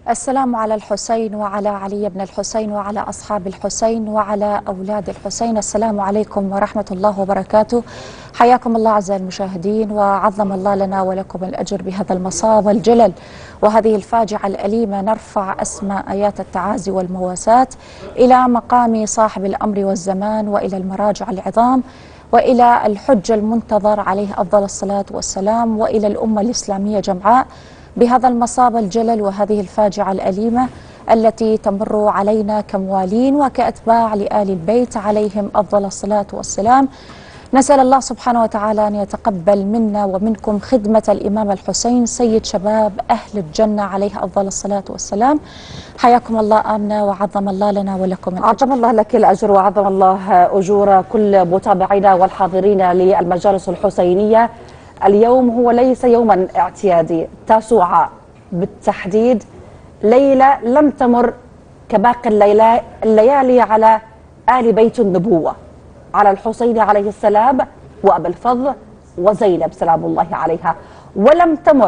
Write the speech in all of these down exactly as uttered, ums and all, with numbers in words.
السلام على الحسين وعلى علي بن الحسين وعلى أصحاب الحسين وعلى أولاد الحسين. السلام عليكم ورحمة الله وبركاته. حياكم الله أعزائي المشاهدين، وعظم الله لنا ولكم الأجر بهذا المصاب الجلل وهذه الفاجعة الأليمة. نرفع أسماء آيات التعازي والمواساة إلى مقام صاحب الأمر والزمان، وإلى المراجع العظام، وإلى الحج المنتظر عليه أفضل الصلاة والسلام، وإلى الأمة الإسلامية جمعاء بهذا المصاب الجلل وهذه الفاجعة الأليمة التي تمر علينا كموالين وكأتباع لآل البيت عليهم أفضل الصلاة والسلام. نسأل الله سبحانه وتعالى أن يتقبل منا ومنكم خدمة الإمام الحسين سيد شباب أهل الجنة عليه أفضل الصلاة والسلام. حياكم الله آمنة، وعظم الله لنا ولكم الأجر. عظم الله لك الأجر وعظم الله أجور كل متابعينا والحاضرين للمجالس الحسينية. اليوم هو ليس يوما اعتيادي، تاسوعة بالتحديد، ليلة لم تمر كباقي الليالي على آل بيت النبوة، على الحسين عليه السلام وأبا الفضل وزينب سلام الله عليها، ولم تمر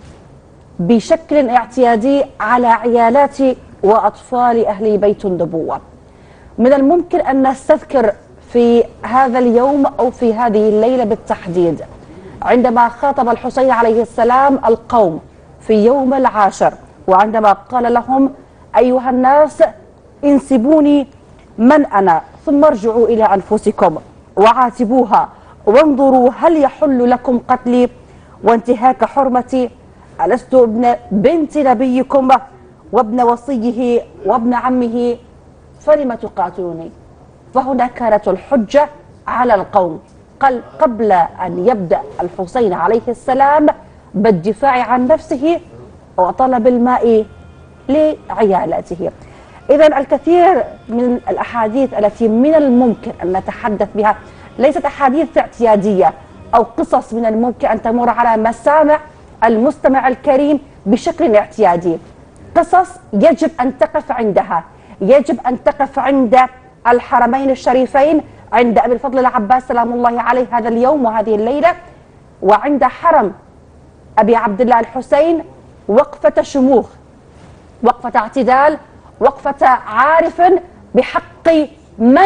بشكل اعتيادي على عيالات وأطفال أهل بيت النبوة. من الممكن أن نستذكر في هذا اليوم أو في هذه الليلة بالتحديد عندما خاطب الحسين عليه السلام القوم في يوم العاشر، وعندما قال لهم: أيها الناس، انسبوني من أنا، ثم ارجعوا إلى أنفسكم وعاتبوها وانظروا هل يحل لكم قتلي وانتهاك حرمتي؟ ألست ابن بنت نبيكم وابن وصيه وابن عمه؟ فلم تقاتلوني؟ فهنا كانت الحجة على القوم قبل أن يبدأ الحسين عليه السلام بالدفاع عن نفسه وطلب الماء لعيالاته. إذن الكثير من الأحاديث التي من الممكن أن نتحدث بها ليست أحاديث اعتيادية أو قصص من الممكن أن تمر على مسامع المستمع الكريم بشكل اعتيادي. قصص يجب أن تقف عندها، يجب أن تقف عند الحرمين الشريفين، عند أبي الفضل العباس سلام الله عليه هذا اليوم وهذه الليلة، وعند حرم أبي عبد الله الحسين، وقفة شموخ، وقفة اعتدال، وقفة عارف بحق من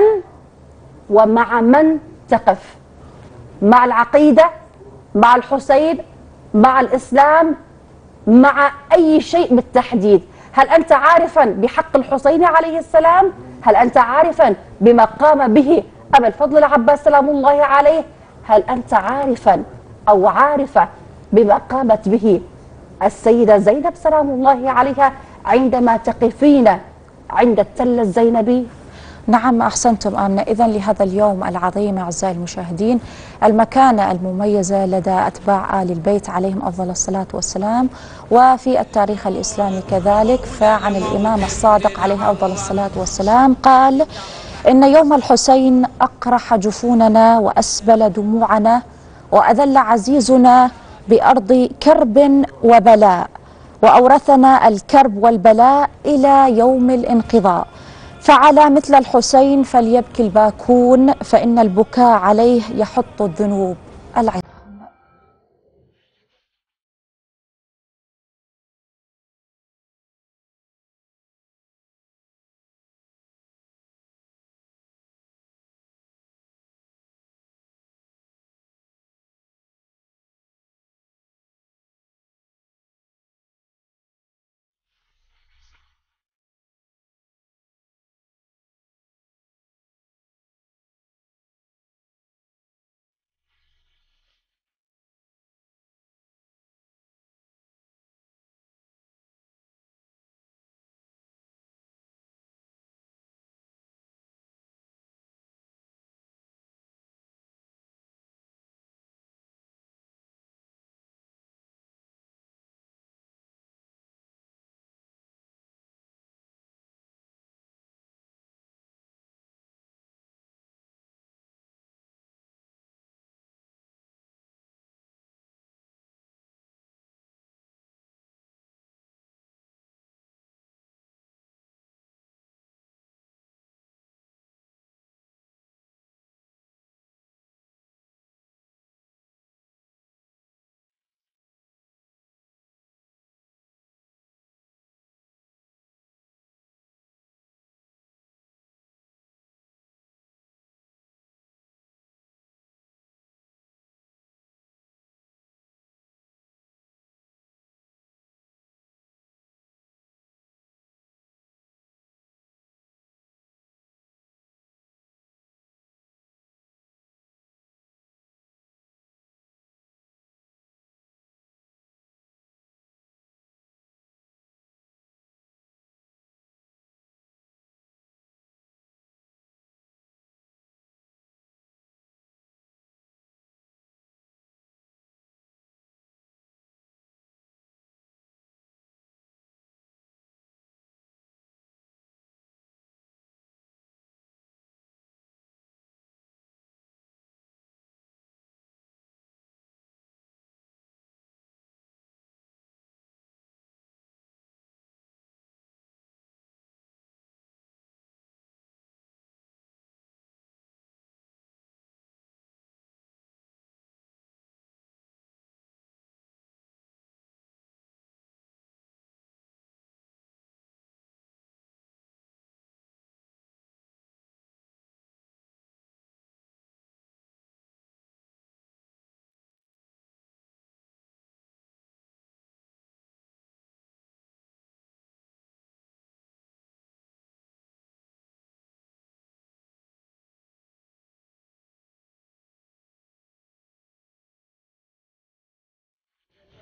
ومع من تقف، مع العقيدة، مع الحسين، مع الإسلام، مع أي شيء بالتحديد. هل أنت عارفا بحق الحسين عليه السلام؟ هل أنت عارفا بما قام به أبا الفضل العباس سلام الله عليه؟ هل أنت عارفا أو عارفة بما قامت به السيدة زينب سلام الله عليها عندما تقفين عند التل الزينبي؟ نعم، أحسنتم آمنة. إذن لهذا اليوم العظيم أعزائي المشاهدين المكانة المميزة لدى أتباع آل البيت عليهم أفضل الصلاة والسلام، وفي التاريخ الإسلامي كذلك. فعن الإمام الصادق عليه أفضل الصلاة والسلام قال: إن يوم الحسين أقرح جفوننا وأسبل دموعنا وأذل عزيزنا بأرض كرب وبلاء، وأورثنا الكرب والبلاء إلى يوم الانقضاء. فعلى مثل الحسين فليبكي الباكون، فإن البكاء عليه يحط الذنوب العظام.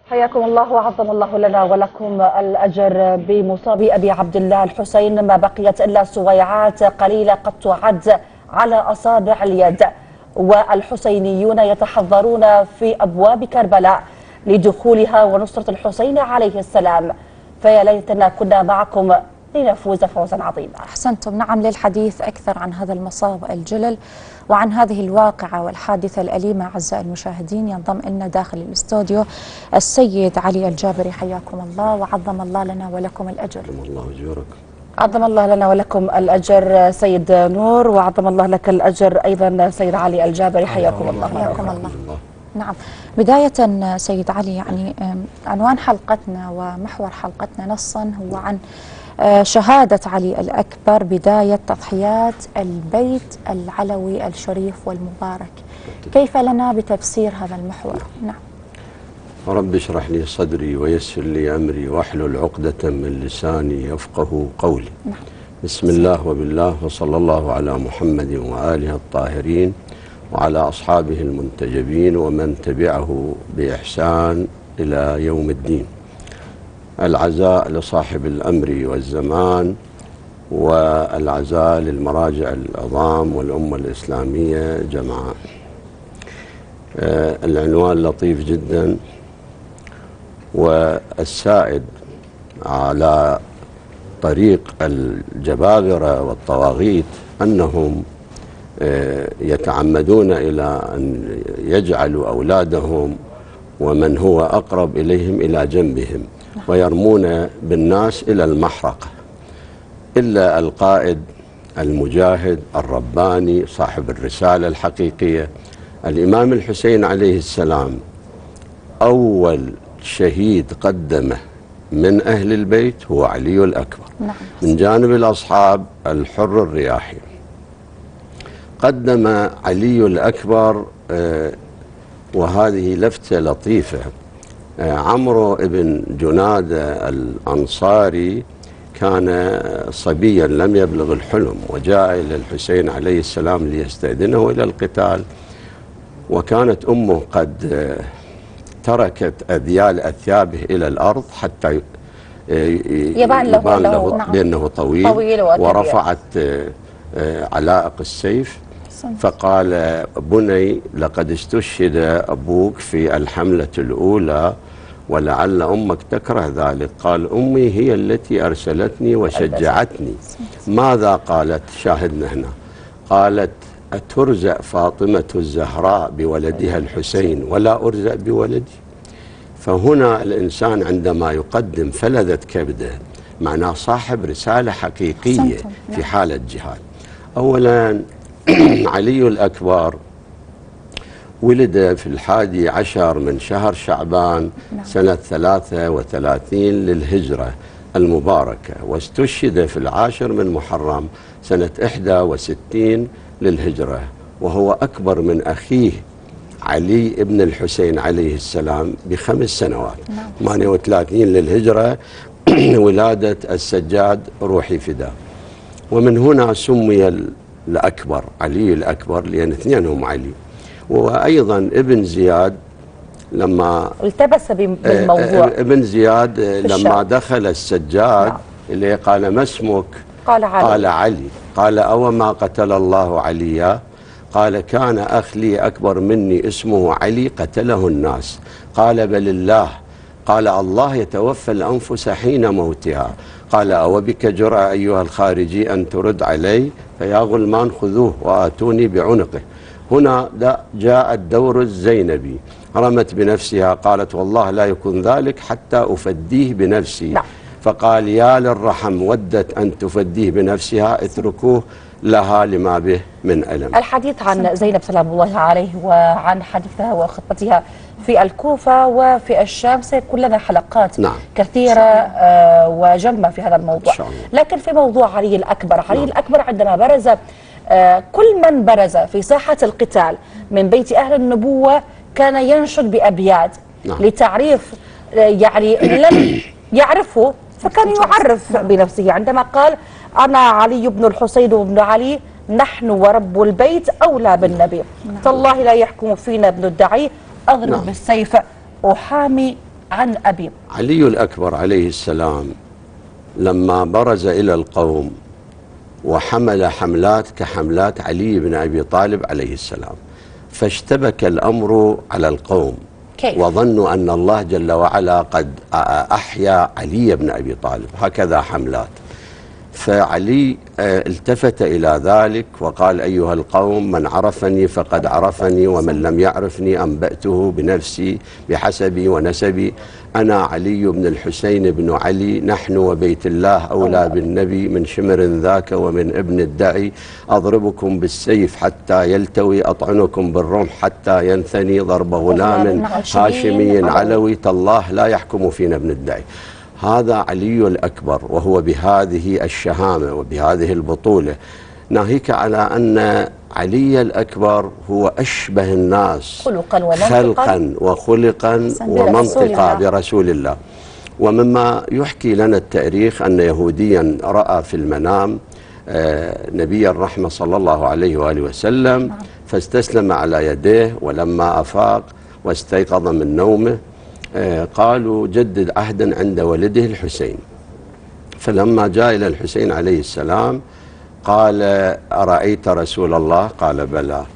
حياكم الله وعظم الله لنا ولكم الأجر بمصاب أبي عبد الله الحسين. ما بقيت إلا سويعات قليلة قد تعد على أصابع اليد، والحسينيون يتحضرون في أبواب كربلاء لدخولها ونصرة الحسين عليه السلام. فيا ليتنا كنا معكم لنفوز فوزا عظيما. أحسنتم. نعم، للحديث أكثر عن هذا المصاب الجلل وعن هذه الواقعة والحادثة الأليمة أعزائي المشاهدين ينضم لنا داخل الاستوديو السيد علي الجابري. حياكم الله وعظم الله لنا ولكم الأجر. عظم الله أجورك. عظم الله لنا ولكم الأجر سيد نور، وعظم الله لك الأجر أيضا سيد علي الجابري. حياكم الله. حياكم الله. نعم، بداية سيد علي، يعني عنوان حلقتنا ومحور حلقتنا نصا هو عن شهادة علي الأكبر بداية تضحيات البيت العلوي الشريف والمبارك. كيف لنا بتفسير هذا المحور؟ نعم. رب اشرح لي صدري ويسر لي أمري واحلل عقدة من لساني يفقه قولي. نعم. بسم الله وبالله وصلى الله على محمد وآله الطاهرين وعلى أصحابه المنتجبين ومن تبعه بإحسان إلى يوم الدين. العزاء لصاحب الأمر والزمان، والعزاء للمراجع العظام والأمة الإسلامية جمعاء. آه العنوان لطيف جدا، والسائد على طريق الجبابرة والطواغيت أنهم آه يتعمدون إلى أن يجعلوا أولادهم ومن هو أقرب إليهم إلى جنبهم ويرمون بالناس إلى المحرقة، إلا القائد المجاهد الرباني صاحب الرسالة الحقيقية الإمام الحسين عليه السلام. أول شهيد قدمه من أهل البيت هو علي الأكبر. نعم. من جانب الأصحاب الحر الرياحي قدم علي الأكبر، آه وهذه لفتة لطيفة. عمرو بن جنادة الأنصاري كان صبيا لم يبلغ الحلم، وجاء إلى الحسين عليه السلام ليستأذنه إلى القتال، وكانت أمه قد تركت أذيال أثيابه إلى الأرض حتى يبان له, يبان له نعم. بأنه طويل, طويل ورفعت علائق السيف، فقال: بني لقد استشهد أبوك في الحملة الأولى ولعل أمك تكره ذلك. قال: أمي هي التي أرسلتني وشجعتني. ماذا قالت؟ شاهدنا هنا. قالت: أترزق فاطمة الزهراء بولدها الحسين ولا أرزق بولدي؟ فهنا الإنسان عندما يقدم فلذة كبده معناه صاحب رسالة حقيقية في حالة جهاد. أولا علي الأكبر ولد في الحادي عشر من شهر شعبان سنة ثلاثة وثلاثين للهجرة المباركة، واستشهد في العاشر من محرم سنة إحدى وستين للهجرة، وهو أكبر من أخيه علي ابن الحسين عليه السلام بخمس سنوات. ثمانية وثلاثين للهجرة ولادة السجاد روحي فداه. ومن هنا سمي الأكبر علي الأكبر لأن اثنينهم علي. وأيضا ابن زياد لما التبس بالموضوع، ابن زياد لما دخل السجاد اللي قال: ما اسمك؟ قال علي. قال علي. قال: أو ما قتل الله عليا؟ قال: كان أخ لي أكبر مني اسمه علي قتله الناس. قال: بل الله. قال: الله يتوفى الأنفس حين موتها. قال: أو بك جرأة أيها الخارجي أن ترد علي؟ فيا غلمان خذوه وآتوني بعنقه. هنا جاء الدور الزينبي، رمت بنفسها، قالت: والله لا يكون ذلك حتى أفديه بنفسي. لا. فقال: يا للرحم ودت أن تفديه بنفسها، اتركوه لها لما به من ألم. الحديث عن زينب سلام الله عليه وعن حديثها وخطبتها في الكوفة وفي الشام سيكون لنا حلقات نعم. كثيرة آه وجمة في هذا الموضوع. لكن في موضوع علي الأكبر، علي نعم. الأكبر عندما برز آه كل من برز في ساحة القتال من بيت أهل النبوة كان ينشد بأبيات نعم. لتعريف آه يعني لم يعرفه فكان يعرف بنفسه عندما قال: أنا علي بن الحسين وابن علي، نحن ورب البيت أولى بالنبي. نعم. تالله لا يحكم فينا ابن الدعي، أضرب نعم. بالسيف أحامي عن أبي. علي الأكبر عليه السلام لما برز إلى القوم وحمل حملات كحملات علي بن أبي طالب عليه السلام، فاشتبك الأمر على القوم كيف؟ وظنوا أن الله جل وعلا قد أحيا علي بن أبي طالب، هكذا حملات. فعلي التفت إلى ذلك وقال: أيها القوم، من عرفني فقد عرفني، ومن لم يعرفني أنبأته بنفسي بحسبي ونسبي. أنا علي بن الحسين بن علي، نحن وبيت الله أولى بالنبي من شمر ذاك ومن ابن الدعي. أضربكم بالسيف حتى يلتوي، أطعنكم بالرمح حتى ينثني، ضرب غلام هاشمي علوي، تالله لا يحكم فينا ابن الدعي. هذا علي الأكبر، وهو بهذه الشهامة وبهذه البطولة، ناهيك على أن علي الأكبر هو أشبه الناس خلقا ومنطقا خلقا وخلقا ومنطقا برسول الله. ومما يحكي لنا التاريخ أن يهوديا رأى في المنام نبي الرحمة صلى الله عليه وآله وسلم، فاستسلم على يديه، ولما أفاق واستيقظ من نومه قالوا: جدد عهدا عند ولده الحسين. فلما جاء إلى الحسين عليه السلام قال: أرأيت رسول الله؟ قال: بلى.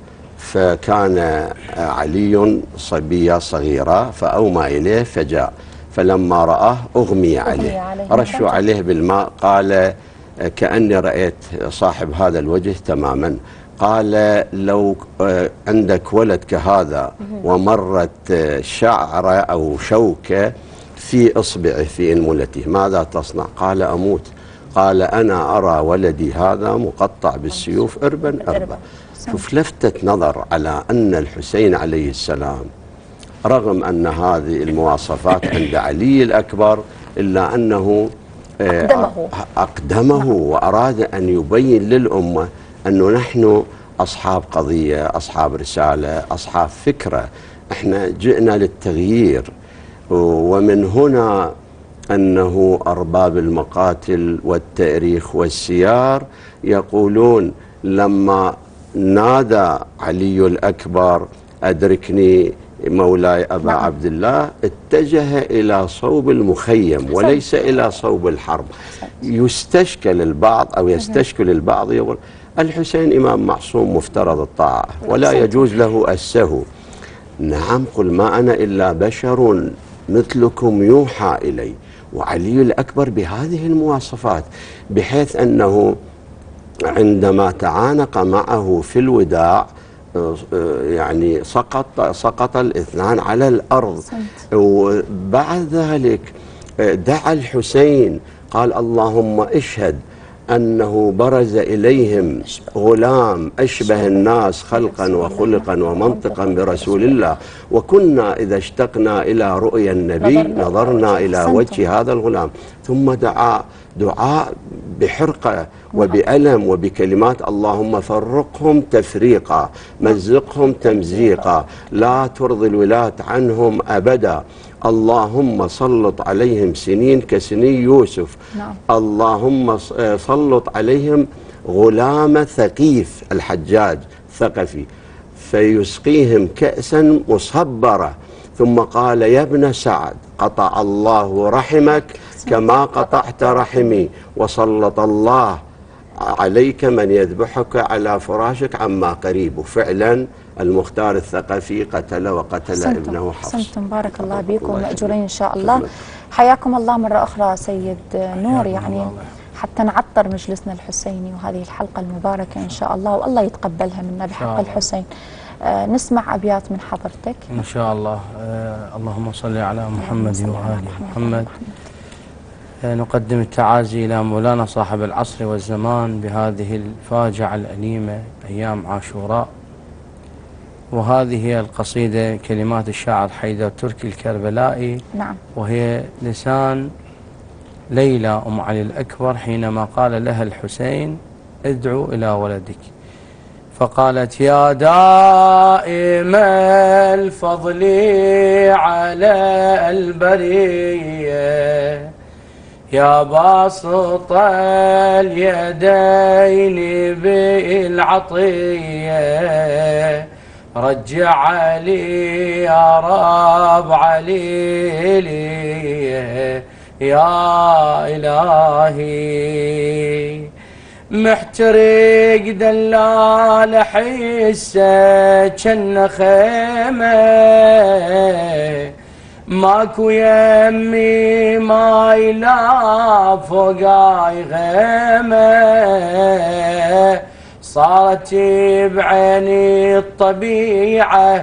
فكان علي صبية صغيرة فأومى إليه فجاء، فلما رآه أغمي عليه، رشوا عليه بالماء. قال: كأني رأيت صاحب هذا الوجه تماما. قال: لو عندك ولد كهذا ومرت شعرة أو شوكة في إصبعه في أنملته ماذا تصنع؟ قال: أموت. قال: أنا أرى ولدي هذا مقطع بالسيوف إربا إربا. شوف لفتة نظر على أن الحسين عليه السلام رغم أن هذه المواصفات عند علي الأكبر إلا أنه أقدمه, أقدمه وأراد أن يبين للأمة أنه نحن أصحاب قضية، أصحاب رسالة، أصحاب فكرة، احنا جئنا للتغيير. ومن هنا أنه أرباب المقاتل والتاريخ والسيار يقولون لما نادى علي الأكبر: أدركني مولاي أبا عبد الله، اتجه إلى صوب المخيم وليس إلى صوب الحرب. يستشكل البعض أو يستشكل البعض يقول: الحسين إمام معصوم مفترض الطاعة ولا يجوز له السهو. نعم، قل ما أنا إلا بشر مثلكم يوحى إلي. وعلي الأكبر بهذه المواصفات، بحيث أنه عندما تعانق معه في الوداع يعني سقط سقط الاثنان على الأرض. وبعد ذلك دعا الحسين قال: اللهم اشهد أنه برز إليهم غلام أشبه الناس خلقا وخلقا ومنطقا برسول الله، وكنا إذا اشتقنا إلى رؤيا النبي نظرنا إلى وجه هذا الغلام. ثم دعا دعاء بحرقة وبألم وبكلمات: اللهم فرقهم تفريقا، مزقهم تمزيقا، لا ترضي الولاة عنهم أبدا، اللهم سلط عليهم سنين كسني يوسف. نعم. اللهم سلط عليهم غلام ثقيف الحجاج ثقفي فيسقيهم كأسا مصبرة. ثم قال: يا ابن سعد، قطع الله رحمك كما قطعت رحمي، وسلط الله عليك من يذبحك على فراشك عما قريب. فعلا المختار الثقفي قتل وقتل حسنتم. ابنه حفص. حسنتم، بارك الله بكم، مأجورين إن شاء الله. حياكم الله مرة أخرى سيد نور، يعني حتى نعطر مجلسنا الحسيني وهذه الحلقة المباركة إن شاء الله، والله يتقبلها منا بحق الحسين. آه نسمع أبيات من حضرتك إن شاء الله. آه اللهم صل على محمد وآل محمد. آه نقدم التعازي إلى مولانا صاحب العصر والزمان بهذه الفاجعة الأليمة أيام عاشوراء. وهذه هي القصيدة كلمات الشاعر حيدر تركي الكربلائي. نعم. وهي لسان ليلى أم علي الأكبر حينما قال لها الحسين: ادعو إلى ولدك، فقالت: يا دائم الفضل على البرية، يا باسط اليدين بالعطية، رجع علي يا رب علي لي يا إلهي. محترق دلال حسه جن خيمه ماكو يمي ما يلا فوقاي غيمه صارت بعيني الطبيعه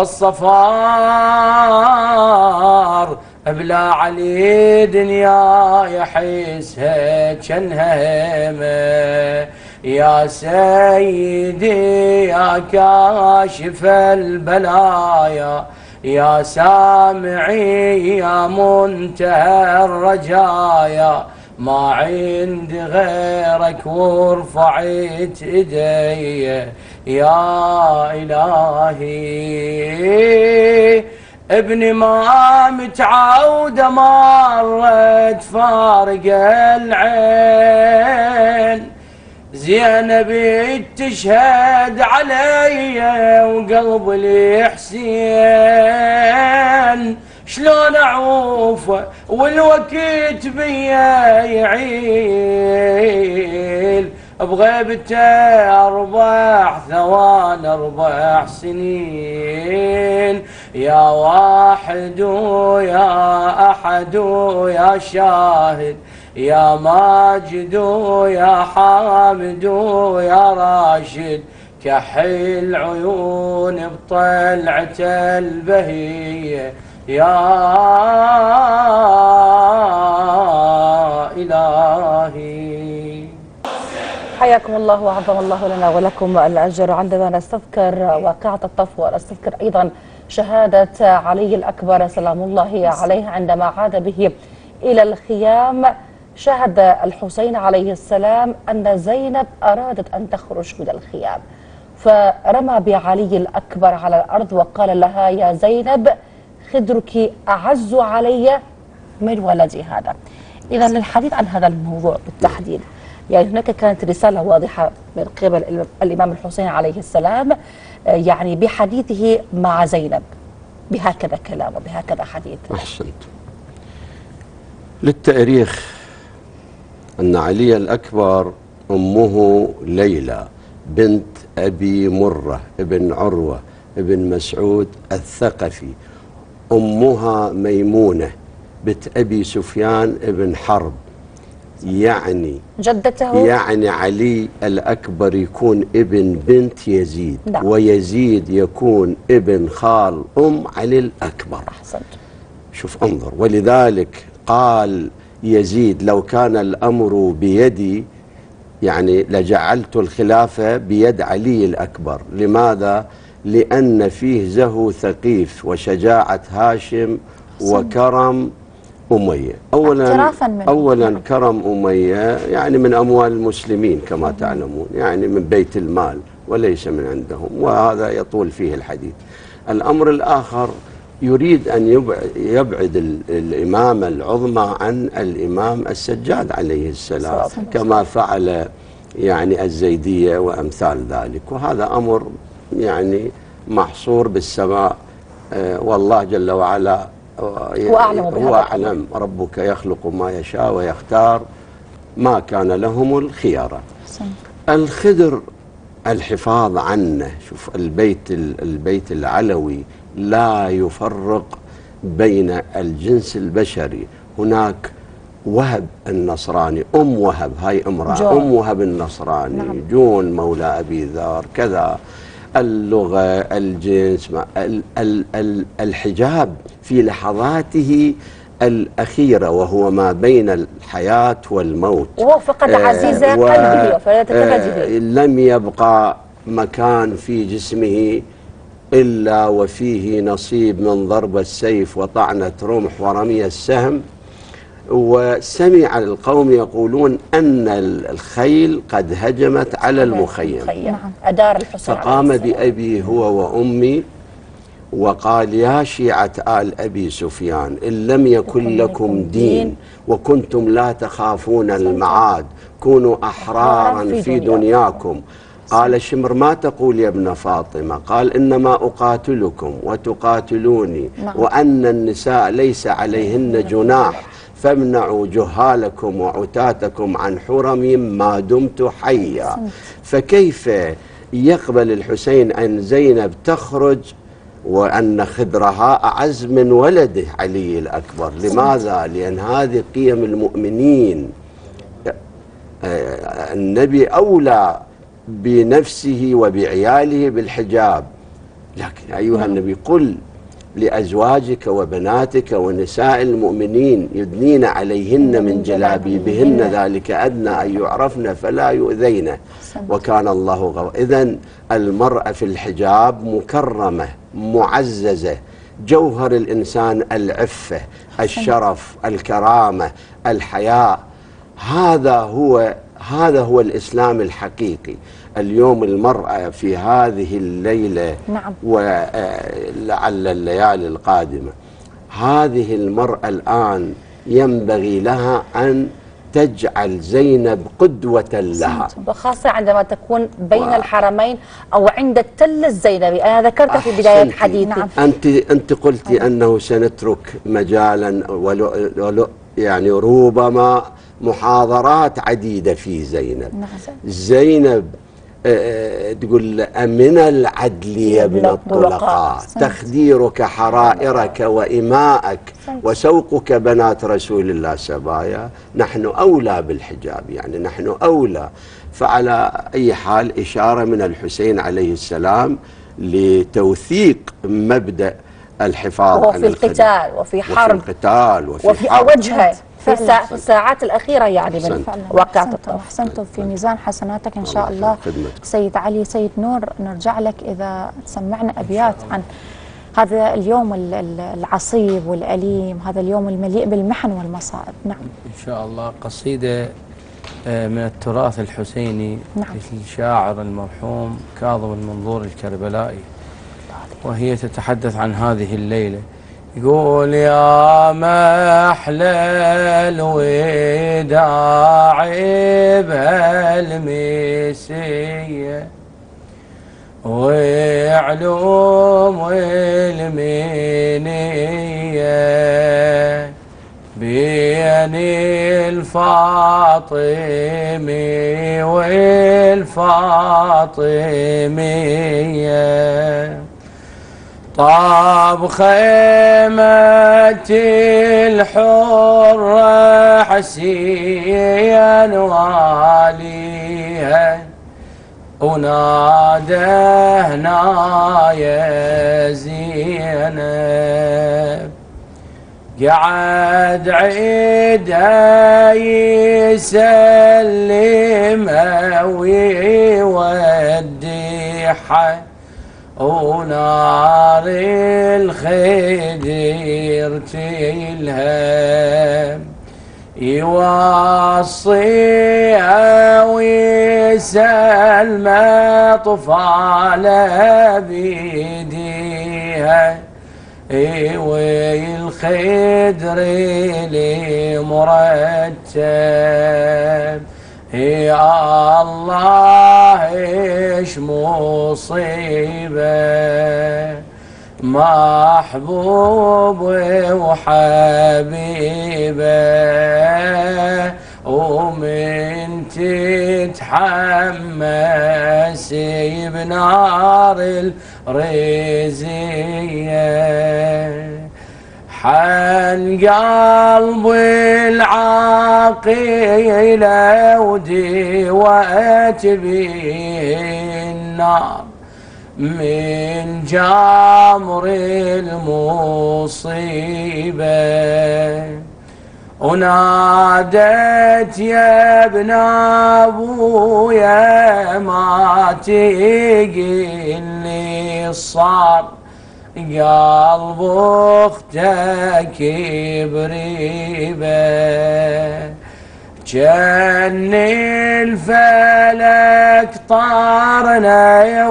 بالصفار بلا علي دنيا يحسها جنها هيمه. يا سيدي يا كاشف البلايا يا سامعي يا منتهى الرجايا ما عندي غيرك ورفعت ايدي يا إلهي. ابني ما متعود مرت فارق العين زينب تشهد علي وقلب لي حسين شلون اعوفه والوقت بيا يعيل بغيبته اربع ثوان اربع سنين. يا واحد ويا احد ويا شاهد يا ماجد يا حامد يا راشد كحل عيون بطلعته البهيه يا إلهي. حياكم الله وعظم الله لنا ولكم الأجر. عندما نستذكر واقعة الطفو ونستذكر أيضا شهادة علي الأكبر سلام الله عليه عندما عاد به إلى الخيام، شهد الحسين عليه السلام أن زينب أرادت أن تخرج من الخيام فرمى بعلي الأكبر على الأرض وقال لها يا زينب خدرك أعز علي من ولدي هذا. إذا للحديث عن هذا الموضوع بالتحديد، يعني هناك كانت رسالة واضحة من قبل الإمام الحسين عليه السلام يعني بحديثه مع زينب بهكذا كلام وبهكذا حديث. أحسنت. للتاريخ أن علي الأكبر أمه ليلى بنت أبي مرة ابن عروة ابن مسعود الثقفي، أمها ميمونة بنت أبي سفيان ابن حرب، يعني جدته يعني علي الأكبر يكون ابن بنت يزيد. لا. ويزيد يكون ابن خال أم علي الأكبر. أحسنت. شوف انظر، ولذلك قال يزيد لو كان الأمر بيدي يعني لجعلت الخلافة بيد علي الأكبر. لماذا؟ لأن فيه زهو ثقيف وشجاعة هاشم وكرم أمية. أولا أولا كرم أمية يعني من أموال المسلمين كما تعلمون، يعني من بيت المال وليس من عندهم، وهذا يطول فيه الحديث. الأمر الآخر يريد أن يبعد الإمامة العظمى عن الإمام السجاد عليه السلام كما فعل يعني الزيدية وأمثال ذلك، وهذا أمر يعني محصور بالسماء. آه والله جل وعلا هو أعلم, هو أعلم. ربك يخلق ما يشاء ويختار ما كان لهم الخيارة. الخدر الحفاظ عنه، شوف البيت البيت العلوي لا يفرق بين الجنس البشري. هناك وهب النصراني، أم وهب هاي امرأة جون. أم وهب النصراني نعم. جون مولى أبي ذر كذا. اللغة، الجنس، ال ال ال الحجاب في لحظاته الأخيرة وهو ما بين الحياة والموت، وهو فقد آه عزيز قلبه فلا تتفاجئ. آه لم يبقى مكان في جسمه إلا وفيه نصيب من ضرب السيف وطعنة رمح ورمي السهم. وسمع القوم يقولون أن الخيل قد هجمت على المخيم، أدار الحسين فقام بأبي هو وأمي وقال يا شيعة آل أبي سفيان إن لم يكن لكم دين وكنتم لا تخافون المعاد كونوا أحرارا في دنياكم. قال الشمر ما تقول يا ابن فاطمة؟ قال إنما أقاتلكم وتقاتلوني نعم. وأن النساء ليس عليهن جناح فامنعوا جهالكم وعتاتكم عن حرمي ما دمت حيا. فكيف يقبل الحسين أن زينب تخرج وأن خدرها أعز من ولده علي الأكبر؟ لماذا؟ لأن هذه قيم المؤمنين. النبي أولى بنفسه وبعياله بالحجاب، لكن أيها النبي قل لأزواجك وبناتك ونساء المؤمنين يدنين عليهن من جلابيبهن ذلك أدنى أن يعرفن فلا يؤذين وكان الله غفورا. إذن المرأة في الحجاب مكرمة معززة، جوهر الإنسان العفة، الشرف، الكرامة، الحياء. هذا هو هذا هو الإسلام الحقيقي. اليوم المرأة في هذه الليلة نعم. ولعل الليالي القادمة، هذه المرأة الآن ينبغي لها أن تجعل زينب قدوة لها، وخاصة عندما تكون بين و... الحرمين أو عند التل الزينبي. أنا ذكرت في بداية حديثي نعم. أنت أنت قلتي أه. أنه سنترك مجالا ولو ولو يعني ربما محاضرات عديدة في زينب. نعم. زينب أه تقول من العدل يا ابن الطلقاء تخديرك حرائرك وإماءك وسوقك بنات رسول الله سبايا، نحن أولى بالحجاب، يعني نحن أولى. فعلى أي حال إشارة من الحسين عليه السلام لتوثيق مبدأ الحفاظ عن القتال وفي حرب وفي القتال وفي, وفي أوجها في, الساعة في الساعات الأخيرة يعني من وقعت الطرف. أحسنتم في ميزان حسناتك إن شاء الله. سيد علي، سيد نور، نرجع لك إذا تسمعنا أبيات عن هذا اليوم العصيب والأليم، هذا اليوم المليء بالمحن والمصائب. نعم إن شاء الله. قصيدة من التراث الحسيني نعم. للشاعر المرحوم كاظم المنظور الكربلائي، وهي تتحدث عن هذه الليلة. يقول يا محلى الوداع بهالمسية وعلوم المنية بين الفاطمي والفاطمية، طاب خيمة الحرة حسيا واليها ونادهنا يا زينب، قعد عيدها يسلم ويوديها ونار الخدر تلهم، يوصيها ويسلم طفالة بيديها والخدر المرتب. يا الله ايش مصيبة، محبوب وحبيبة ومن تتحمس بنار الرزية، حن قلب العقيلة ودوت به النار من جمر المصيبة، ونادت يا ابن ابويا ما تقلني الصار قلب اختك بريبه، جن الفلك طارنا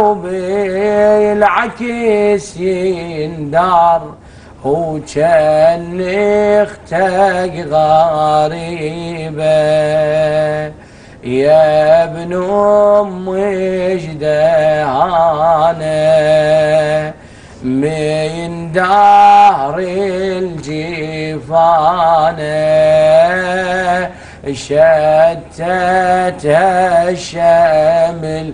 وبالعكس يندار، وجن اختك غريبه يا ابن ام وجدهانه من دار الجيفانه شتتها الشمل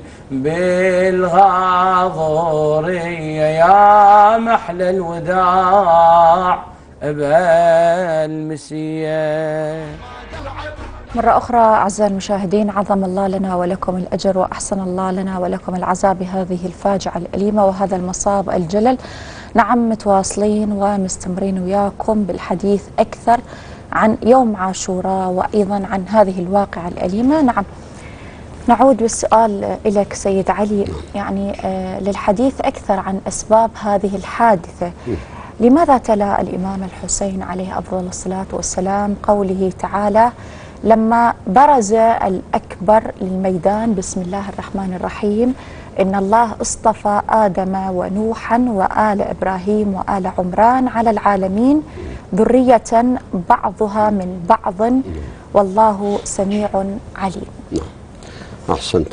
بالغاضرية يا محلى الوداع بالمسية. مرة أخرى أعزائي المشاهدين، عظم الله لنا ولكم الأجر وأحسن الله لنا ولكم العزاء بهذه الفاجعة الأليمة وهذا المصاب الجلل. نعم، متواصلين ومستمرين وياكم بالحديث أكثر عن يوم عاشوراء وأيضا عن هذه الواقعة الأليمة. نعم، نعود بالسؤال إليك سيد علي، يعني آه للحديث أكثر عن أسباب هذه الحادثة. لماذا تلا الإمام الحسين عليه أفضل الصلاة والسلام قوله تعالى لما برز الأكبر للميدان بسم الله الرحمن الرحيم إن الله اصطفى آدم ونوحا وآل إبراهيم وآل عمران على العالمين ذرية بعضها من بعض والله سميع عليم. أحسنت.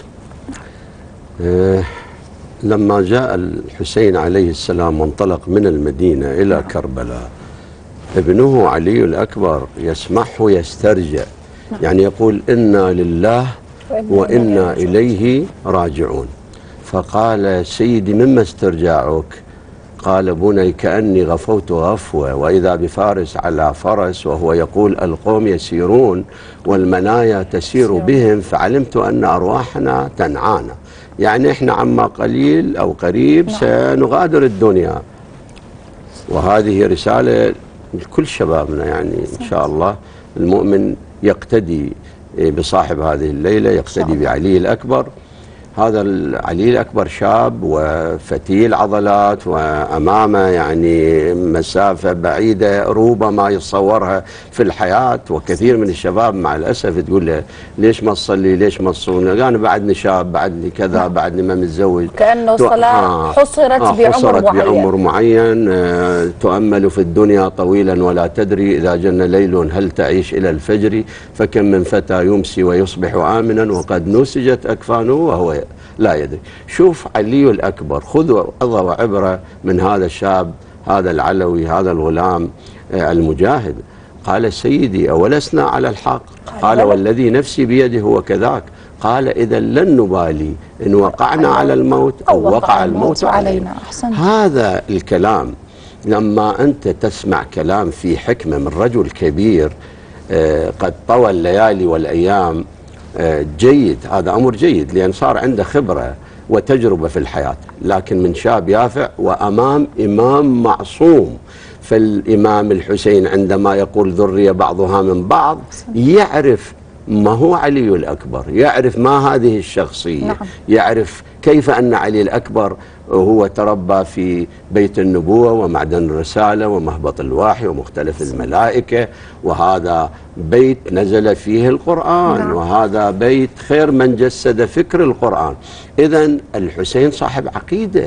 آه لما جاء الحسين عليه السلام وانطلق من المدينة إلى كربلاء، ابنه علي الأكبر يسمعه يسترجع، يعني يقول إنا لله وإنا إليه راجعون. فقال سيدي مما استرجاعك؟ قال بني كأني غفوت غفوة وإذا بفارس على فرس وهو يقول القوم يسيرون والمنايا تسير بهم فعلمت أن أرواحنا تنعانا، يعني إحنا عما قليل أو قريب سنغادر الدنيا. وهذه رسالة لكل شبابنا، يعني إن شاء الله المؤمن يقتدي بصاحب هذه الليلة، يقتدي بعلي الأكبر. هذا علي الأكبر شاب وفتيل عضلات وأمامه يعني مسافة بعيدة ربما يتصورها في الحياة. وكثير من الشباب مع الأسف تقول له ليش ما تصلي، ليش ما تصوم؟ أنا بعدني شاب، بعدني كذا، بعدني ما متزوج. كأنه صلاة حصرت آه بعمر حصرت معين, بعمر معين. آه تؤمل في الدنيا طويلا ولا تدري إذا جن ليل هل تعيش إلى الفجر فكم من فتى يمسي ويصبح آمنا وقد نسجت أكفانه وهو لا يدري. شوف علي الأكبر، خذوا عظة وعبرة من هذا الشاب، هذا العلوي، هذا الغلام المجاهد. قال سيدي أولسنا على الحق؟ قال والذي نفسي بيده هو كذاك. قال إذا لن نبالي إن وقعنا على الموت أو وقع الموت علينا. هذا الكلام لما أنت تسمع كلام في حكمة من رجل كبير قد طوى الليالي والأيام، جيد، هذا أمر جيد لأن صار عنده خبرة وتجربة في الحياة، لكن من شاب يافع وأمام إمام معصوم. فالإمام الحسين عندما يقول ذرية بعضها من بعض يعرف ما هو علي الأكبر، يعرف ما هذه الشخصية. نعم. يعرف كيف أن علي الأكبر هو تربى في بيت النبوة ومعدن الرسالة ومهبط الوحي ومختلف الملائكة، وهذا بيت نزل فيه القرآن. نعم. وهذا بيت خير من جسد فكر القرآن. إذن الحسين صاحب عقيدة.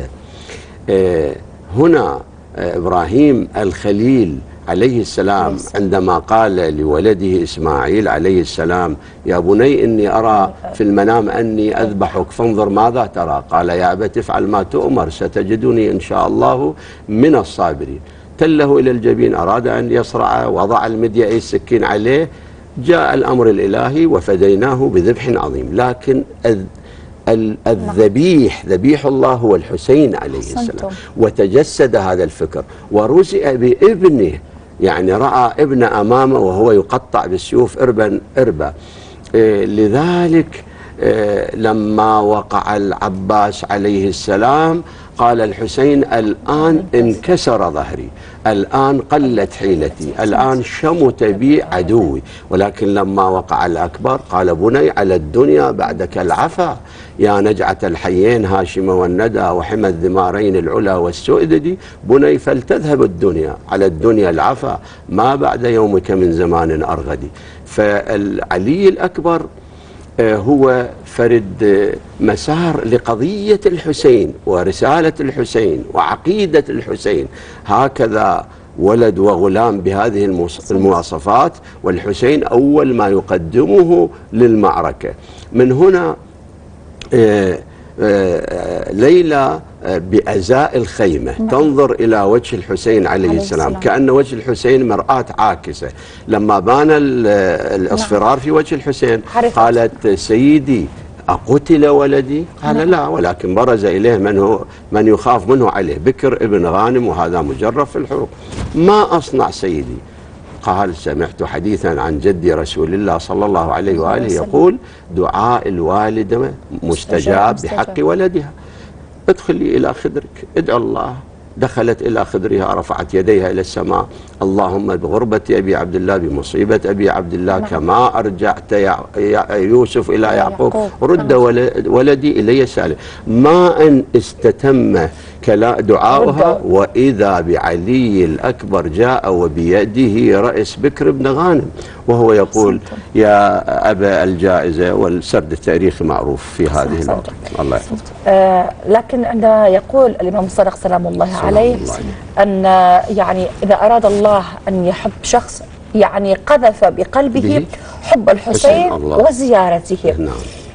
آه هنا آه إبراهيم الخليل عليه السلام عندما قال لولده إسماعيل عليه السلام يا بني إني أرى في المنام أني أذبحك فانظر ماذا ترى؟ قال يا أبت افعل ما تؤمر ستجدني إن شاء الله من الصابرين. تله إلى الجبين، أراد أن يصرع، وضع المدياء السكين عليه، جاء الأمر الإلهي وفديناه بذبح عظيم. لكن الذبيح ذبيح الله هو الحسين عليه السلام، وتجسد هذا الفكر ورزق بابنه، يعني رأى ابن أمامه وهو يقطع بالسيوف إربا إربا. إيه لذلك إيه لما وقع العباس عليه السلام قال الحسين الآن انكسر ظهري، الآن قلت حيلتي، الآن شمت بي عدوي. ولكن لما وقع الأكبر قال بني على الدنيا بعدك العفا يا نجعة الحيين هاشم والندى وحمى الذمارين العلا والسؤدد، بني فلتذهب الدنيا على الدنيا العفا ما بعد يومك من زمان أرغدي. فالعلي الأكبر هو فرد مسار لقضية الحسين ورسالة الحسين وعقيدة الحسين. هكذا ولد وغلام بهذه المواصفات، والحسين أول ما يقدمه للمعركة. من هنا آه آه ليلى بأزاء الخيمة نعم. تنظر إلى وجه الحسين عليه, عليه السلام. السلام كأن وجه الحسين مرآة عاكسة. لما بان الأصفرار نعم. في وجه الحسين حرفت. قالت سيدي أقتل ولدي؟ قال نعم. لا، ولكن برز إليه من هو من يخاف منه عليه، بكر ابن غانم، وهذا مجرب في الحروب. ما أصنع سيدي؟ قال سمعت حديثا عن جدي رسول الله صلى الله عليه وآله يقول دعاء الوالدة مستجاب بحق ولدها. ادخلي إلى خدرك، ادعو الله. دخلت إلى خدرها، رفعت يديها إلى السماء، اللهم بغربة أبي عبد الله، بمصيبة أبي عبد الله، كما أرجعت يوسف إلى يعقوب، رد ولدي إلي سالم. ما أن استتم دعاؤها وإذا بعلي الأكبر جاء وبيده رأس بكر بن غانم وهو يقول يا أبا الجائزة، والسرد التاريخي معروف في هذه الوقت. الله يحفظك. آه لكن عندما يقول الإمام الصادق سلام الله عليه أن يعني إذا أراد الله أن يحب شخص يعني قذف بقلبه حب الحسين وزيارته. نعم.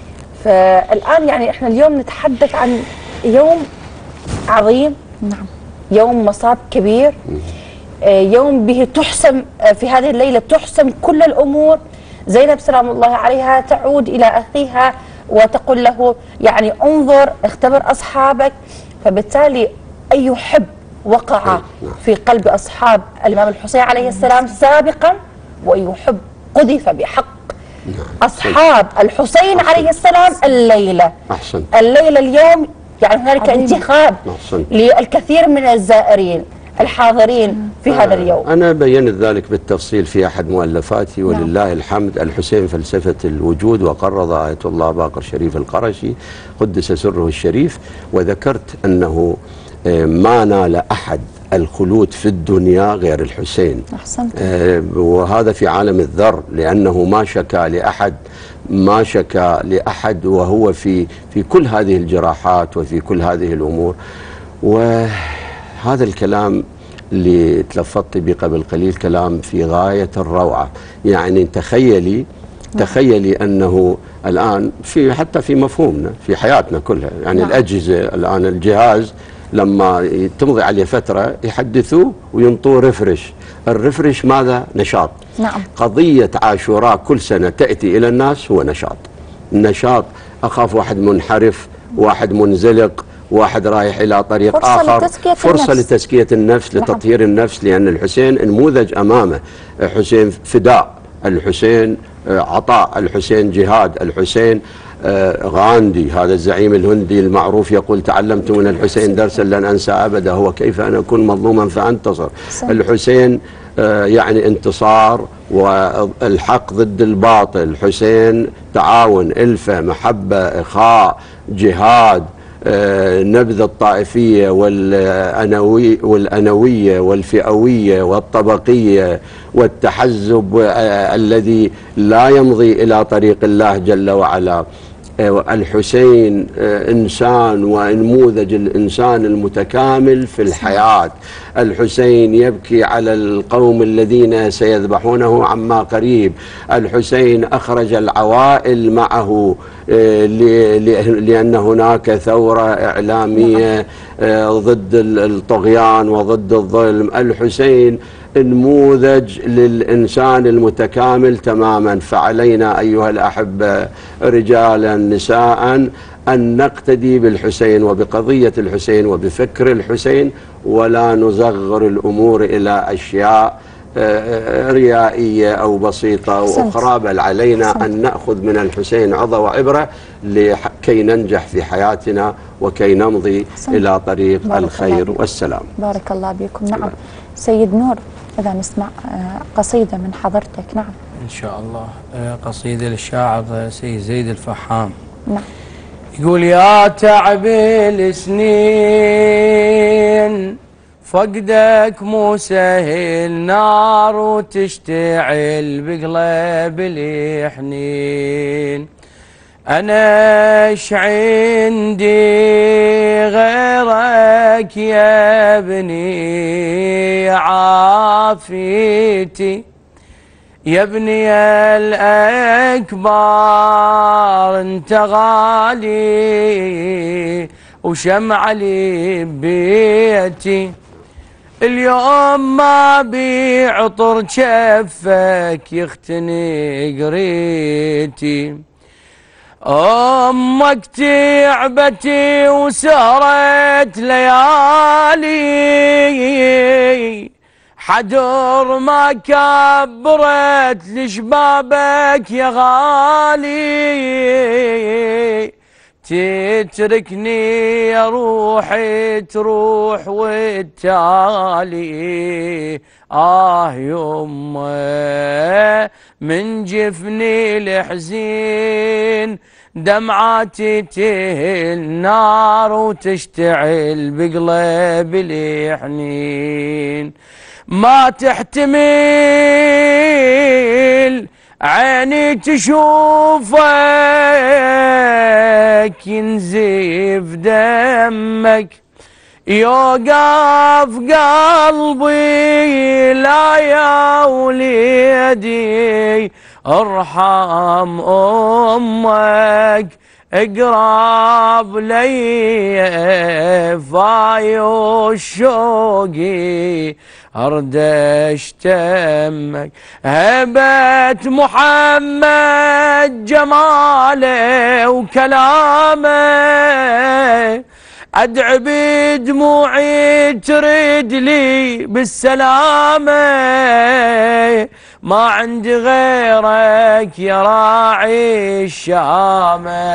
فالآن يعني إحنا اليوم نتحدث عن يوم عظيم، نعم، يوم مصاب كبير، يوم به تحسم في هذه الليلة تحسم كل الأمور. زينب سلام الله عليها تعود إلى أخيها وتقول له يعني انظر اختبر أصحابك. فبالتالي أي حب وقع في قلب أصحاب الإمام الحسين عليه السلام سابقا، وأي حب قذف بحق أصحاب الحسين عليه السلام الليلة. الليلة اليوم يعني هنالك انتخاب للكثير من الزائرين الحاضرين في آه هذا اليوم. أنا بينت ذلك بالتفصيل في أحد مؤلفاتي ولله نعم. الحمد. الحسين فلسفة الوجود، وقرض آية الله باقر شريف القرشي قدس سره الشريف، وذكرت أنه ما نال أحد الخلود في الدنيا غير الحسين. أحسنت. آه وهذا في عالم الذر، لأنه ما شكى لأحد ما شكى لأحد وهو في في كل هذه الجراحات وفي كل هذه الأمور. وهذا الكلام اللي تلفظت به قبل قليل كلام في غاية الروعة. يعني تخيلي تخيلي أنه الآن في حتى في مفهومنا في حياتنا كلها، يعني نعم. الأجهزة الآن الجهاز لما تمضي عليه فترة يحدثوه وينطوه ريفرش. الريفرش ماذا؟ نشاط. نعم. قضية عاشوراء كل سنة تأتي إلى الناس هو نشاط. النشاط أخاف واحد منحرف، واحد منزلق، واحد رايح إلى طريق فرصة آخر، لتزكية فرصة النفس. لتزكية النفس، نعم. لتطهير النفس، لأن الحسين نموذج أمامه. حسين فداء، الحسين عطاء، الحسين جهاد، الحسين غاندي هذا الزعيم الهندي المعروف يقول تعلمت من الحسين درسا لن أنسى أبدا، هو كيف أن أكون مظلوما فأنتصر. الحسين يعني انتصار والحق ضد الباطل، الحسين تعاون، ألفة، محبة، إخاء، جهاد، نبذ الطائفية والأنوي والأنوية والفئوية والطبقية والتحزب الذي لا يمضي إلى طريق الله جل وعلا. الحسين إنسان ونموذج الإنسان المتكامل في الحياة. الحسين يبكي على القوم الذين سيذبحونه عما قريب. الحسين أخرج العوائل معه لأن هناك ثورة إعلامية ضد الطغيان وضد الظلم. الحسين نموذج للإنسان المتكامل تماما. فعلينا أيها الأحبة رجالا نساء أن نقتدي بالحسين وبقضية الحسين وبفكر الحسين، ولا نصغر الأمور إلى أشياء ريائية أو بسيطة أو أخرى، بل علينا أن نأخذ من الحسين عظة وعبرة لكي ننجح في حياتنا وكي نمضي إلى طريق الخير والسلام. بارك الله بكم. نعم سيد نور، إذا نسمع قصيدة من حضرتك. نعم إن شاء الله. قصيدة للشاعر سيد زيد الفحام. نعم. يقول يا تعب السنين فقدك مو سهل، نار وتشتعل بقلب الحنين، أنا إيش عندي غيرك يا ابني عافيتي، يا ابني الأكبر انت غالي وشمع لي ببيتي، اليوم ما بعطر جفك يختني قريتي، أمك تعبتي وسهرت ليالي، حدر ما كبرت لشبابك يا غالي، تتركني يا روحي تروح والتالي، آه يمه من جفني الحزين دمعاتي تهل نار وتشتعل بقلب الحنين، ما تحتمل عيني تشوفك ينزف دمك، يوقف قلبي لا يا وليدي ارحم امك، اقرب لي فايو شوقي ارد اشتمك، هبت محمد جماله وكلامه، ادعي بدموعي ترد لي بالسلامه، ما عندي غيرك يا راعي الشامه،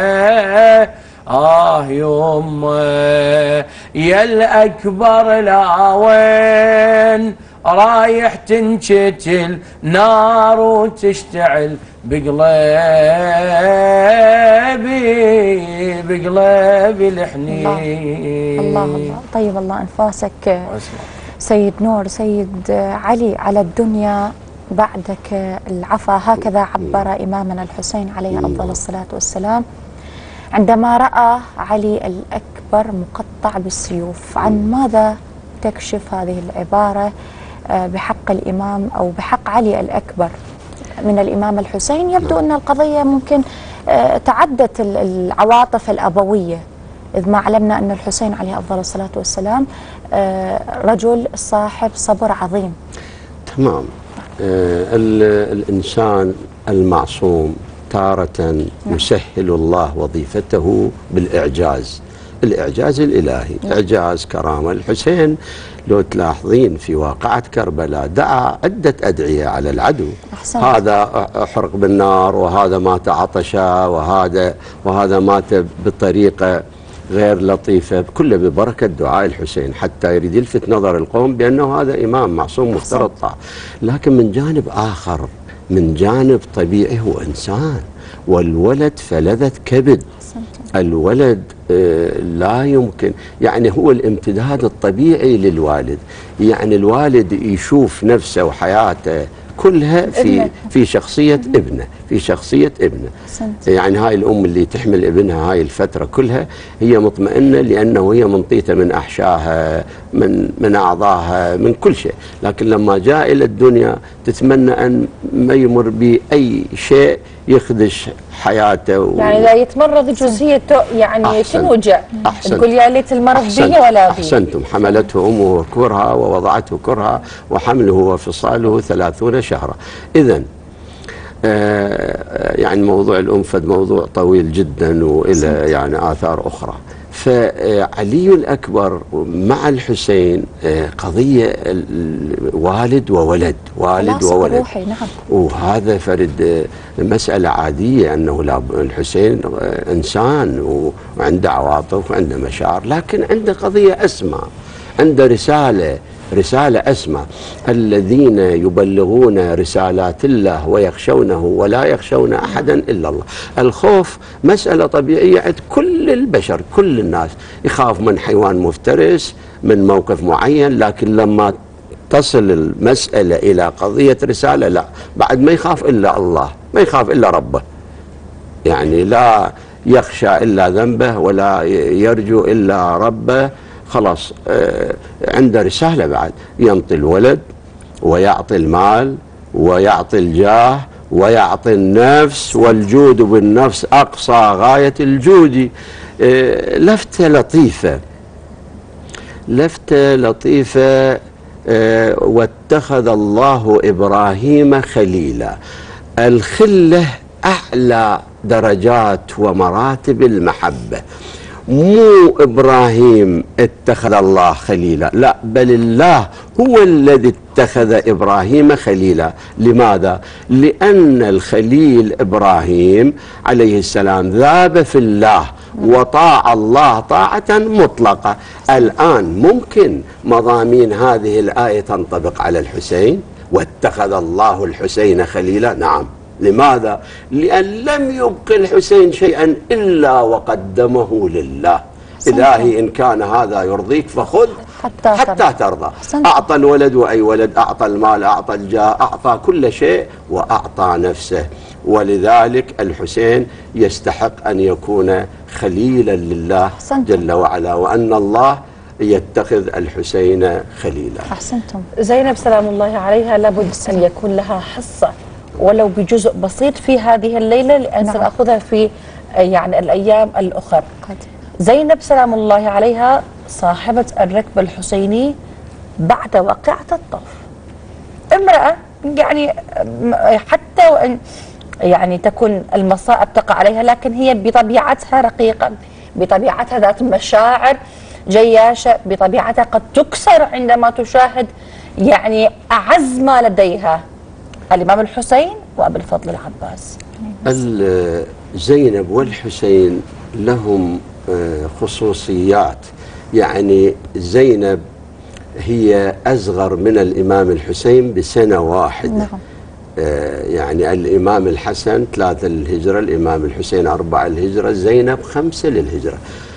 آه يمه يا الأكبر لا وين رايح تنشتل نار وتشتعل بقلبي بقلبي الحنين. الله الله طيب الله أنفاسك سيد نور. سيد علي على الدنيا بعدك العفا، هكذا عبر إمامنا الحسين عليه أفضل الصلاة والسلام عندما رأى علي الأكبر مقطع بالسيوف. عن ماذا تكشف هذه العبارة بحق الإمام أو بحق علي الأكبر من الإمام الحسين؟ يبدو أن القضية ممكن تعدت العواطف الأبوية، إذ ما علمنا أن الحسين عليه أفضل الصلاة والسلام رجل صاحب صبر عظيم. تمام. الإنسان المعصوم تارة يسهل الله وظيفته بالإعجاز، الإعجاز الإلهي، إعجاز كرامة. الحسين لو تلاحظين في واقعة كربلاء دعا عدة أدعية على العدو، أحسنت. هذا حرق بالنار، وهذا مات عطشا، وهذا وهذا مات بطريقة غير لطيفة، كله ببركة دعاء الحسين، حتى يريد يلفت نظر القوم بأنه هذا إمام معصوم مفترض طاعة. لكن من جانب آخر، من جانب طبيعي هو إنسان، والولد فلذة كبد. الولد لا يمكن، يعني هو الامتداد الطبيعي للوالد، يعني الوالد يشوف نفسه وحياته كلها في في شخصية ابنه، في شخصية ابنه. يعني هاي الأم اللي تحمل ابنها هاي الفترة كلها هي مطمئنة، لأنه هي منطيته من أحشائها، من من أعضائها، من كل شيء، لكن لما جاء إلى الدنيا تتمنى أن ما يمر بأي شيء يخدش حياته و... يعني لا يتمرض جزئيته، يعني شنو جاء؟ تقول يا ليت المرض بي ولا بي. أحسنتم. حملته أمه كرها ووضعته كرها، وحمله وفصاله ثلاثون شهرا. إذن آه يعني موضوع الأم فد موضوع طويل جدا وإلى يعني آثار أخرى. فعلي الأكبر مع الحسين قضية والد وولد، والد وولد، روحي. نعم. وهذا فرد مسألة عادية، أنه الحسين إنسان وعنده عواطف وعنده مشاعر، لكن عنده قضية أسمى، عنده رسالة رسالة أسمى. الذين يبلغون رسالات الله ويخشونه ولا يخشون أحدا إلا الله. الخوف مسألة طبيعية عند كل البشر، كل الناس يخاف من حيوان مفترس، من موقف معين، لكن لما تصل المسألة إلى قضية رسالة لا، بعد ما يخاف إلا الله، ما يخاف إلا ربه. يعني لا يخشى إلا ذنبه ولا يرجو إلا ربه. خلاص عنده رسالة بعد، ينطي الولد ويعطي المال ويعطي الجاه ويعطي النفس، والجود بالنفس أقصى غاية الجود. لفتة لطيفة، لفتة لطيفة. واتخذ الله إبراهيم خليلا. الخلة أعلى درجات ومراتب المحبة. مو إبراهيم اتخذ الله خليلا، لا، بل الله هو الذي اتخذ إبراهيم خليلا. لماذا؟ لأن الخليل إبراهيم عليه السلام ذاب في الله وطاع الله طاعة مطلقة. الآن ممكن مضامين هذه الآية تنطبق على الحسين؟ واتخذ الله الحسين خليلا؟ نعم. لماذا؟ لأن لم يبق الحسين شيئا إلا وقدمه لله. إلهي إن كان هذا يرضيك فخذ حتى, حتى ترضى. أعطى الولد، وأي ولد، أعطى المال، أعطى الجاه، أعطى كل شيء وأعطى نفسه. ولذلك الحسين يستحق أن يكون خليلا لله جل وعلا، وأن الله يتخذ الحسين خليلا. أحسنتم. زينب سلام الله عليها لابد أن يكون لها حصة ولو بجزء بسيط في هذه الليلة، لأن نعم. سنأخذها في يعني الأيام الأخرى. زينب سلام الله عليها صاحبة الركب الحسيني بعد واقعة الطف، امرأة يعني حتى وإن يعني تكون المصائب تقع عليها، لكن هي بطبيعتها رقيقة، بطبيعتها ذات مشاعر جياشة، بطبيعتها قد تكسر عندما تشاهد يعني أعز ما لديها الإمام الحسين وأبي الفضل العباس. زينب والحسين لهم خصوصيات. يعني زينب هي أصغر من الإمام الحسين بسنة واحدة. نعم. يعني الإمام الحسن ثلاثة للهجرة، الإمام الحسين أربعة للهجرة، زينب خمسة للهجرة.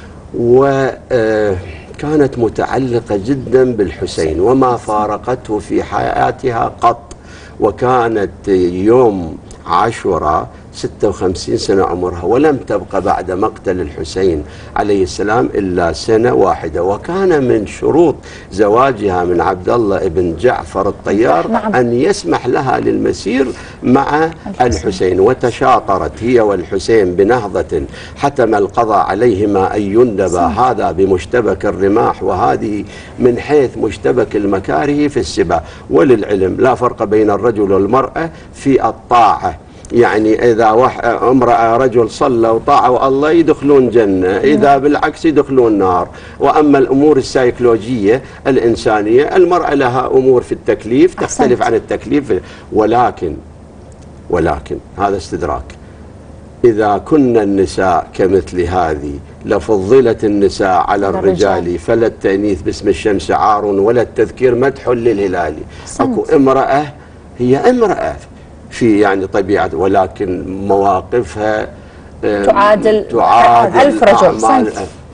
وكانت متعلقة جدا بالحسين وما فارقته في حياتها قط. وكانت يوم عاشوراء ستة وخمسين سنة عمرها، ولم تبقى بعد مقتل الحسين عليه السلام إلا سنة واحدة. وكان من شروط زواجها من عبد الله بن جعفر الطيار نعم. أن يسمح لها للمسير مع الحسين. وتشاطرت هي والحسين بنهضة حتم القضاء عليهما أن يندبا، هذا بمشتبك الرماح وهذه من حيث مشتبك المكاره في السباع. وللعلم لا فرق بين الرجل والمرأة في الطاعة. يعني إذا امرأة رجل صلى وطاعوا الله يدخلون جنة، إذا بالعكس يدخلون نار. وأما الأمور السيكولوجية الإنسانية، المرأة لها أمور في التكليف تختلف عن التكليف. ولكن ولكن هذا استدراك. إذا كنا النساء كمثل هذه لفضلت النساء على الرجال، فلا التأنيث باسم الشمس عار ولا التذكير مدح للهلال. أكو امرأة هي امرأة في يعني طبيعة، ولكن مواقفها تعادل تعادل ألف رجل.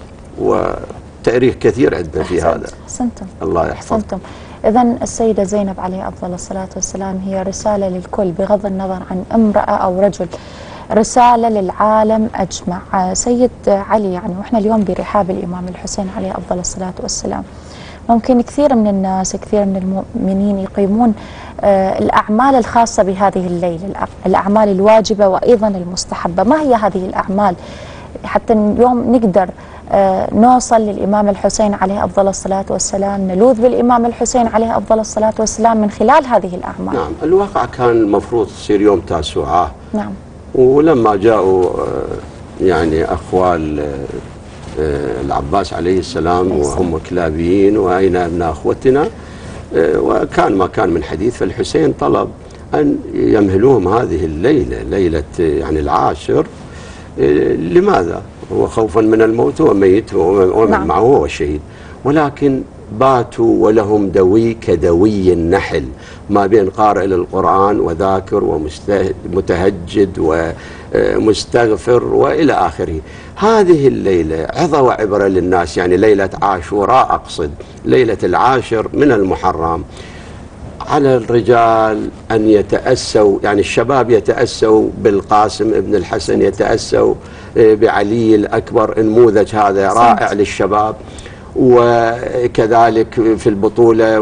وتاريخ كثير عندنا في هذا. أحسنتم. الله يحفظكم. إذن السيدة زينب عليه أفضل الصلاة والسلام هي رسالة للكل بغض النظر عن امرأة أو رجل، رسالة للعالم أجمع. سيد علي، يعني وإحنا اليوم برحاب الإمام الحسين عليه أفضل الصلاة والسلام، ممكن كثير من الناس، كثير من المؤمنين يقيمون آه الأعمال الخاصة بهذه الليلة، الأعمال الواجبة وأيضا المستحبة. ما هي هذه الأعمال حتى اليوم نقدر آه نوصل للإمام الحسين عليه أفضل الصلاة والسلام، نلوذ بالإمام الحسين عليه أفضل الصلاة والسلام من خلال هذه الأعمال؟ نعم. الواقع كان المفروض تصير يوم تاسوعاء. نعم. ولما جاءوا آه يعني أخوال آه العباس عليه السلام وهم كلابيين وأين أبناء أخوتنا، وكان ما كان من حديث، فالحسين طلب أن يمهلوهم هذه الليلة، ليلة يعني العاشر. لماذا؟ هو خوفا من الموت وميت ومن نعم. معه هو شهيد. ولكن باتوا ولهم دوي كدوي النحل، ما بين قارئ للقرآن وذاكر ومتهجد ومستغفر وإلى آخره. هذه الليلة عظة وعبرة للناس، يعني ليلة عاشوراء أقصد، ليلة العاشر من المحرم. وعلى الرجال أن يتأسوا، يعني الشباب يتأسوا بالقاسم ابن الحسن، يتأسوا بعلي الأكبر، نموذج هذا رائع للشباب. وكذلك في البطولة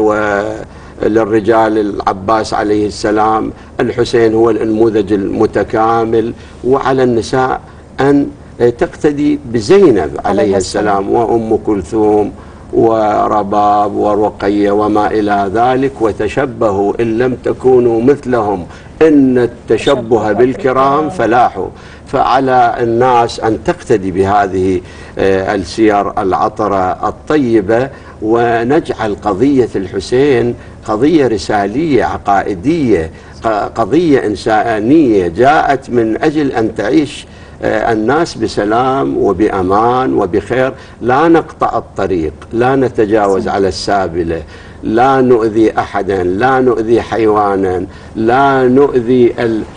وللرجال العباس عليه السلام، الحسين هو النموذج المتكامل. وعلى النساء أن تقتدي بزينب عليه السلام وأم كلثوم ورباب ورقية وما إلى ذلك، وتشبهوا إن لم تكونوا مثلهم إن التشبه بالكرام فلاح. فعلى الناس أن تقتدي بهذه السير العطرة الطيبة، ونجعل قضية الحسين قضية رسالية عقائدية، قضية إنسانية جاءت من أجل أن تعيش الناس بسلام وبأمان وبخير. لا نقطع الطريق، لا نتجاوز على السابلة، لا نؤذي أحدا، لا نؤذي حيوانا، لا نؤذي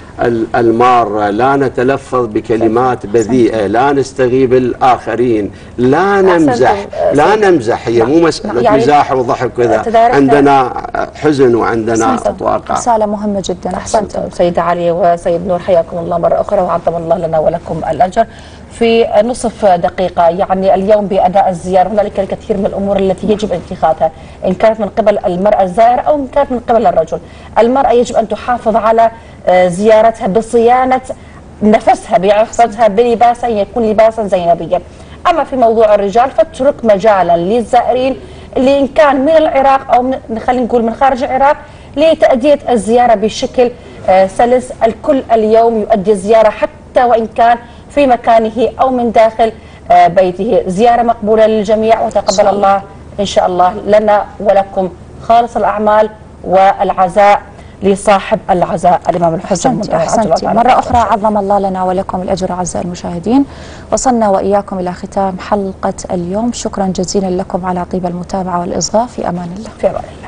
المارة، لا نتلفظ بكلمات بذيئة، لا نستغيب الآخرين، لا نمزح. لا نمزح، هي مو مسألة مزاح وضحك كذا، عندنا حزن وعندنا واقع. رسالة مهمة جدا. أحسنتم سيدة علي وسيد نور، حياكم الله مرة أخرى وعظم الله لنا ولكم الأجر. في نصف دقيقة، يعني اليوم بأداء الزيارة هنالك الكثير من الأمور التي يجب اتخاذها، إن كانت من قبل المرأة الزائرة أو إن كانت من قبل الرجل. المرأة يجب أن تحافظ على زيارتها بصيانة نفسها، بعفتها، بلباسها يكون لباسا زينبيا. أما في موضوع الرجال فاترك مجالا للزائرين اللي إن كان من العراق أو من خلينا نقول من خارج العراق لتأدية الزيارة بشكل سلس. الكل اليوم يؤدي الزيارة حتى وإن كان في مكانه أو من داخل بيته. زيارة مقبولة للجميع، وتقبل الله إن شاء الله لنا ولكم خالص الأعمال، والعزاء لصاحب العزاء الإمام الحسين. أحسنتي مرة أخرى، عظم الله لنا ولكم الأجر. أعزائي المشاهدين، وصلنا وإياكم إلى ختام حلقة اليوم. شكرا جزيلا لكم على طيب المتابعة والإصغاء. في أمان الله. في أمان الله.